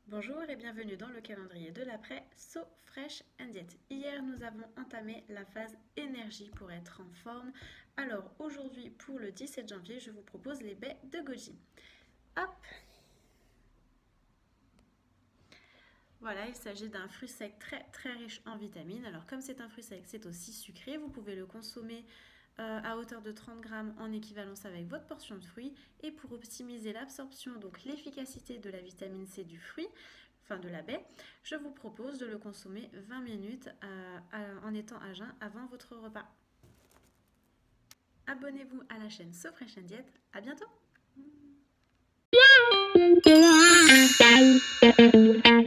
Bonjour et bienvenue dans le calendrier de l'après So Fresh and Diet. Hier, nous avons entamé la phase énergie pour être en forme. Alors aujourd'hui, pour le 17 janvier, je vous propose les baies de goji. Hop! Voilà, il s'agit d'un fruit sec très riche en vitamines. Alors comme c'est un fruit sec, c'est aussi sucré. Vous pouvez le consommer à hauteur de 30 grammes en équivalence avec votre portion de fruits. Et pour optimiser l'absorption, donc l'efficacité de la vitamine C du fruit, enfin de la baie, je vous propose de le consommer 20 minutes en étant à jeun avant votre repas. Abonnez-vous à la chaîne So Fresh and Diet. À bientôt!